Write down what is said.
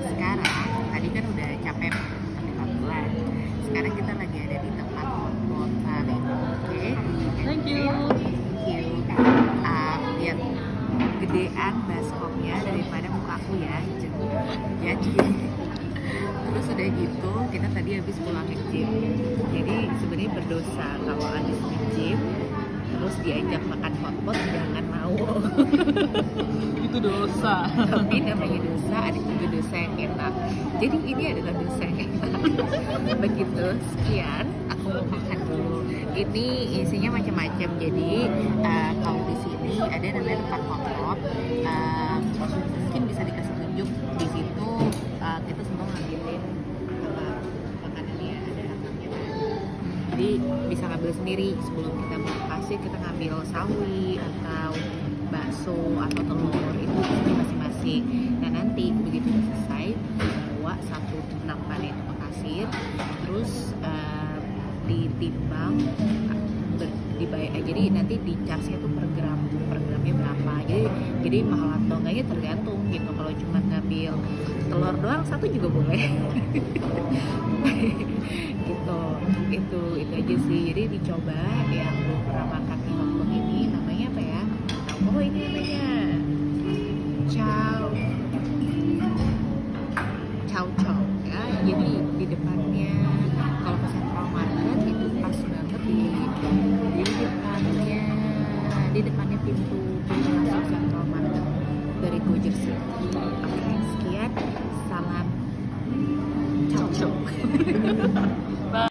sekarang tadi kan udah capek pelan. Sekarang kita lagi ada di tempat hotpot paling oke. Thank you. Lihat gedean baskomnya daripada muka aku ya. Jadi terus udah gitu kita tadi habis pulang nge-gym. Jadi sebenarnya berdosa kalau habis nge-gym terus diajak makan hotpot jangan mau. Itu dosa. Tapi namanya dosa, ada juga dosa yang enak. Jadi ini adalah dosa yang enak. Begitu, sekian aku mau makan dulu. Ini isinya macam-macam. Jadi kalau di sini ada namanya tempat hotpot. Mungkin bisa dikasih tunjuk di situ. Kita semua ngambilin makanannya, ada rakamnya kan. Jadi bisa ngambil sendiri sebelum kita kasih, kita ngambil sawi atau bakso atau telur itu masing-masing. Dan nanti begitu udah selesai bawa satu nampan itu ke kasir, terus ditimbang, dibayar. Jadi nanti di charge-nya tuh per gramnya berapa. Jadi mahal atau enggaknya tergantung gitu. Kalau cuma ngambil telur doang satu juga boleh. Gitu. Itu aja sih. Jadi dicoba yang belum pernah makan di hotpot ini, namanya apa ya? Oh, ini namanya Chow ya. Jadi di depannya kalau ke Central Market itu pas banget di depannya pintu masuk Central Market dari Go Jersey. Oke, sekian, salam Chow.